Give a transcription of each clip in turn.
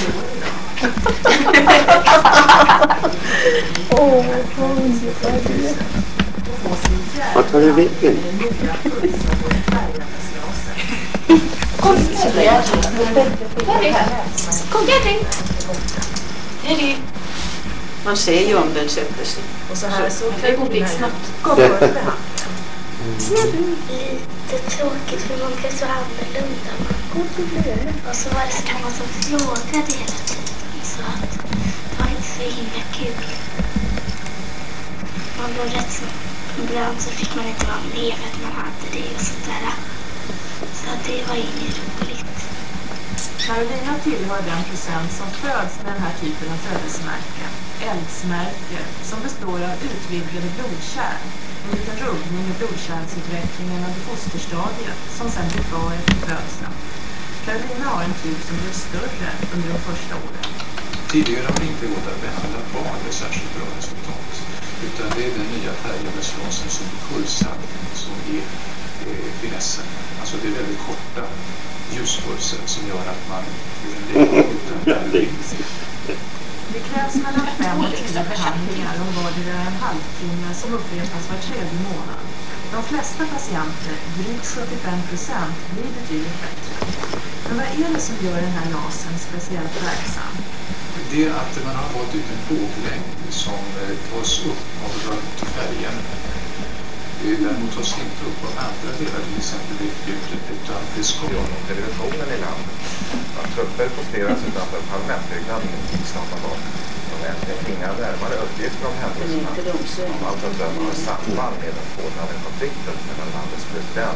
Vad tar du vilken? Kom, Gerting. Hej. Man ser ju om den sätter sig. Och så här så det går blixtsnabbt. Lite tråkigt för man blir så annorlunda. Och så var det så många som frågade hela tiden. Så att det var inte så himla kul. Man blev rätt så... Ibland så fick man inte vara med för att man hade det och sådär. Så det var inget roligt. Carolina tillhör den procent som föds med den här typen av födelsemärke. Eldsmärke som består av utvidgade blodkärl. En liten rubbning i blodkärlsutvecklingen under fosterstadiet som sen blir kvar efter födseln. Carolina har en typ som blir större under de första åren. Tidigare har det inte gått att behandla barn med särskilt bra resultat. Utan det är den nya färgen med slåsen som pulsar som är finessen. Alltså det är väldigt korta ljuspulser som gör att man får en lägre utan Det krävs mellan 5 och 10 behandlingar om vardera en halvtimme som upprepas var 3:e månad. De flesta patienter, drygt 75%, blir betydligt bättre. Men vad är det som gör den här lasern speciellt verksam? Det är att man har valt ut en våglängd som tas upp av röntfärgen. Däremot tas inte upp av andra delar, till exempel ljudet, utan det ska om televisionen i landet. Att trupper posteras utanför parlamentbyggnaden i snart dag. De äntligen inga närmare uppgifter om händelserna. Om allt att döma har samband med den pågående konflikten mellan landets president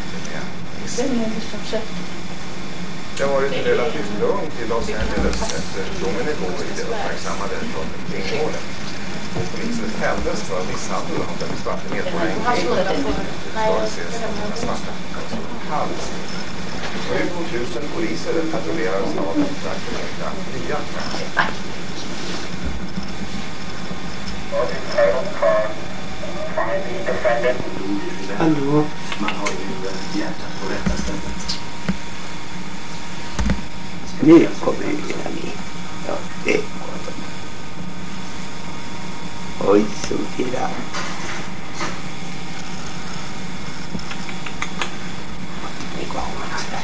och det har varit relativt lugnt i Los Angeles efter domen igår i det uppmärksammade kringmålet. Och polisen fälldes för misshandel av den svarta medborgaren för ses som den svarta hals. 7 000 poliser patrullerar staden för att förhindra nya. Hallå? Man har ju hjärtat på rätta stället. Nu kommer ju hela med. Ja, det var det. Oj, så tira. Det går man där.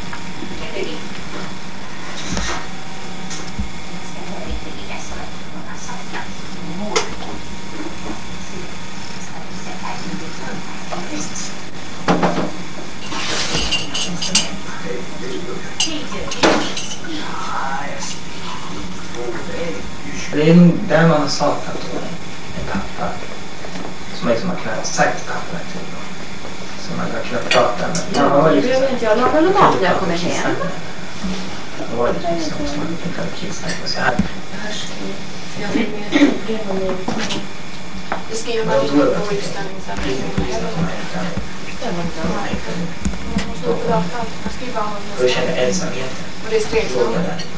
Det är nog där man har saknat en pappa som liksom har kunnat sagt pappa till dem. Som man har kunnat prata med. Ja, det behöver inte jag laga någon mat när jag kommer hem. Det var det liksom som man inte kunde kissa på sig. Det skriver man inte på utställningsanläggningen. Och jag kände ensamheten. Och det är stregsnamn.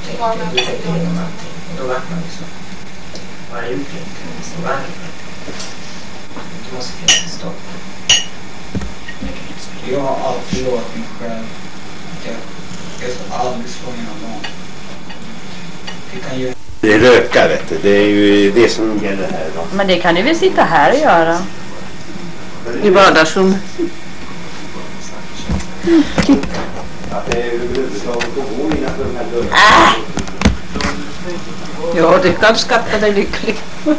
Då var man liksom, vad har jag gjort inte? Så varför? Det måste finnas en stopp. Jag har alltid lovat mig själv att jag ska aldrig slå mina barn. Det kan ju... Det är röka, vet du. Det är ju det som gäller här då. Men det kan ju väl sitta här och göra. I vardagsrummet. Att det är överhuvudtaget att gå innanför de här dörrarna. Ja, du kan skatta dig lycklig.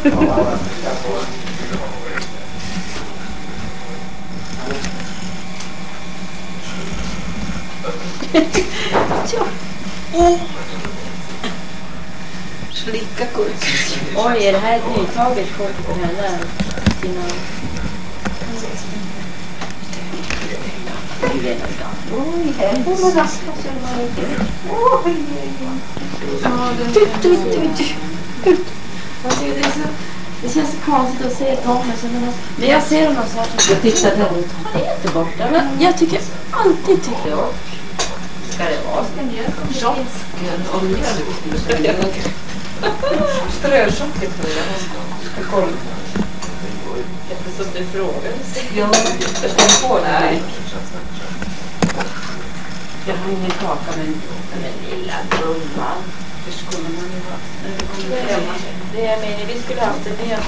Slicka kort. Oj, är det här ett nytaget kort på henne? Oj, här får man raska sig. Oj, det känns så konstigt att se Tommy. Men jag ser honom så här. Jag tittar där ut. Han är inte borta. Men jag tycker alltid tycker jag. Ska det vara? socker och mjölk. Strösocker tror jag. Ska kolla. Eftersom det frågades. Ja, jag ska få det. Jag har ingen kaka, men den lilla gumman. Det skulle man ju ha. Det är meningen, vi skulle ha haft det med.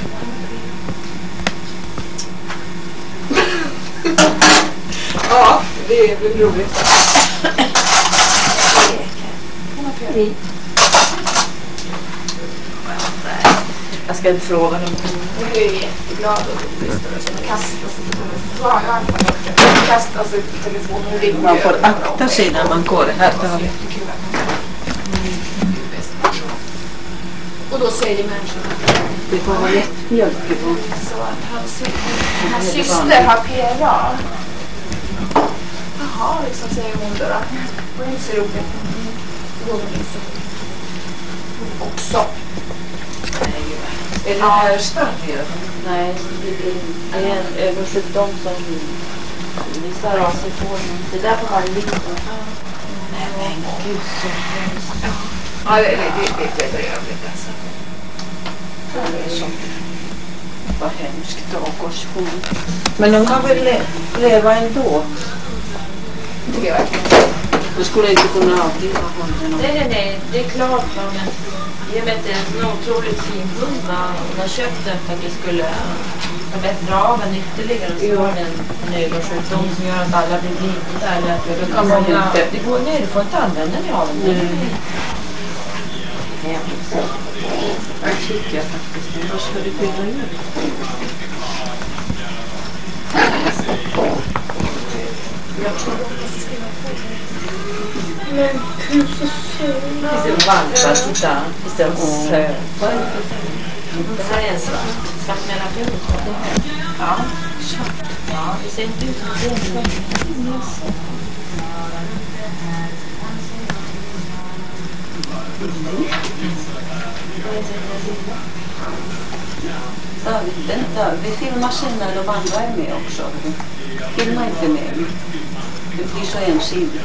Ja, det är väl roligt. Jag ska inte fråga dem. Jag är jätteglad och kastas ut på telefonen och ringer. Man får akta sig när man går här. Och då säger människorna det får vara jättemjölkigt. så att hans syster har PRA. Jaha, liksom säger hon då. Det var inte så roligt. Också. Är det här starkt? Nej, det är en översjukdom som vissa raser får. Det där får man lite. Nej, men gud så hemskt. Ja, det är övrigt alltså. Det är så. Vad hemskt dagårdsjon. Men de kan väl leva ändå? Det tycker jag verkligen. Du skulle inte kunna avliva honom. Nej, det är klart. Men i och med att det är en otroligt fin hund. Hon har köpt den för att det skulle förbättra av en ytterligare. Så var det en ögonsjukdom som gör att alla blir blinda. Eller att då kan man inte. Det går ner, du får inte använda dig av den. Jag tycker faktiskt. Vad ska du fylla ut? Jag tror att jag ska skriva på det. Men gud så söt. Istället för valpar sitta. Istället för söt. Vad är det för färg? Det här är en svart mellanbjörn. Ja, svart. Ja, det ser inte ut som det är en svart. Vi filmar sen när de andra är med också. Filma inte med. Det blir så ensidigt.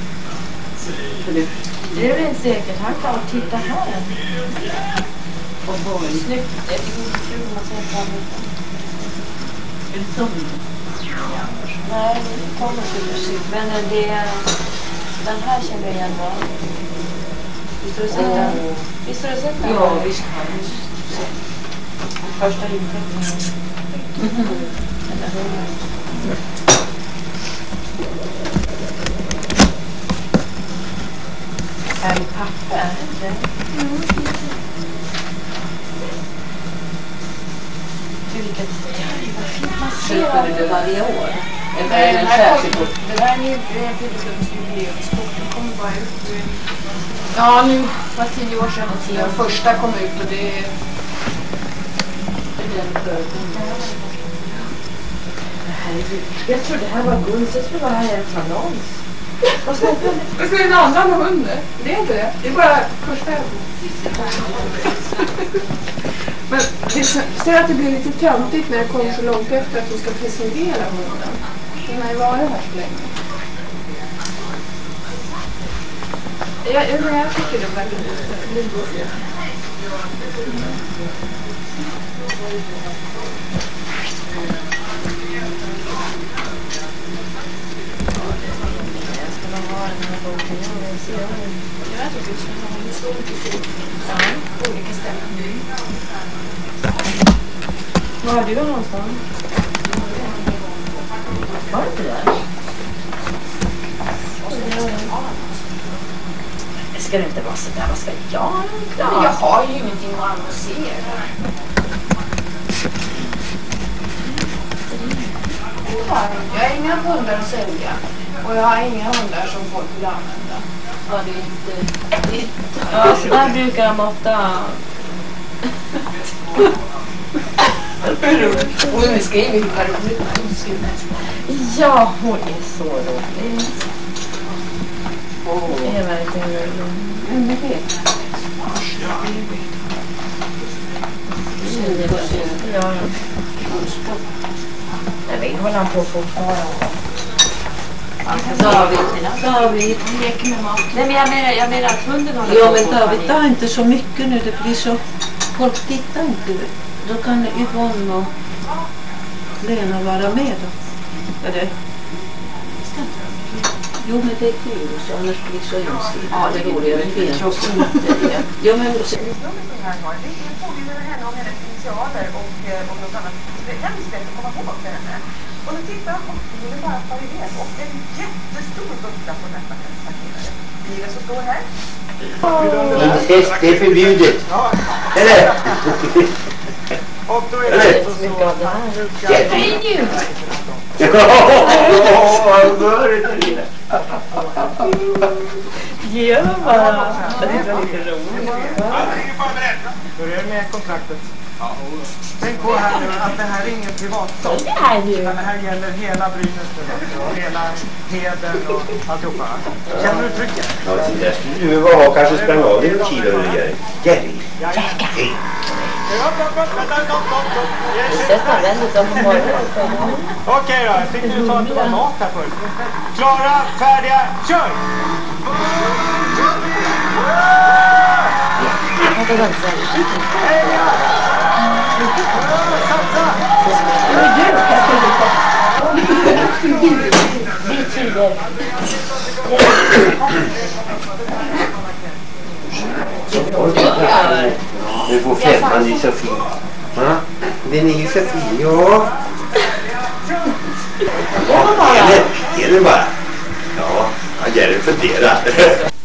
Det är väl inte säkert. Han kan titta här. Och vad är snyggt. Det är kul att se fram emot. Är det som? Nej, det kommer till musik. Men det är... Den här känner jag igen bra. Visst har du sett den? Visst har du sett den? Ja, visst har jag sett. Första intäkten. Är det papper? Vilket man ser du det varje år? Nej, det här är en jubileumskort. Det kommer bara ut. Ja, nu var 10 år sedan den första kom ut och det är jag tror det här var guld. Jag tror det här är en annons. Det ska en annan hund. Det är inte det. Det är bara första. Men det ser att det blir lite töntigt när det kommer så långt efter att de ska presentera hunden. Den har ju varit här så länge. Jag tycker det verkligen blir gulligt. Jag tycker det ska ha en stor olika ställen. Var har du någonstans? Var det där? Det ska inte vara så där. Vad ska jag? Men jag har ju ingenting att annonsera. Jag har inga hundar att sälja. Och jag har inga hundar som folk vill använda. Ja, det är inte... Ja, så där brukar de ofta... Hon skriver hur roligt. Ja, hon är så rolig. Det är verkligen roligt. Ja. Jag vet, håller han på fortfarande. David. Leker med mat. Nej, men jag menar att hunden håller på. Ja, men David, ta inte så mycket nu. Det blir så... Folk tittar inte. Då kan Yvonne och Lena vara med då. Är det? Jo, men det är kul. Så annars blir det så hemskt. Ja, det är roligare. Det finns också inte det. Jo, men... Nummer som här har, det påminner henne om hennes initialer och något annat. Det är hemskt lätt att komma ihåg för henne. Och nu tittar jag och det är bara ett par idéer. Och en jättestor buckla på nästa staketet. Bilen som står här. Incest, det är förbjudet. Eller? Och då är det också så att han Ge mig bara. Det är lite roligt. Då är det med kontraktet. Tänk på här nu att det här är ingen privatsak. Utan det här gäller hela Brynäs och hela Heden och alltihopa. Känner du trycket? Ja, där skulle du vara kanske sprang av dig en kilo eller Jerry. Okej då, jag tyckte du sa att du var mat här förut. Klara, färdiga, kör! Heja! Satsa! Nu får femman i Sofie. Ja, den är ju Sofie, ja. Ja, ge den bara. Ja, jag ger den funderar.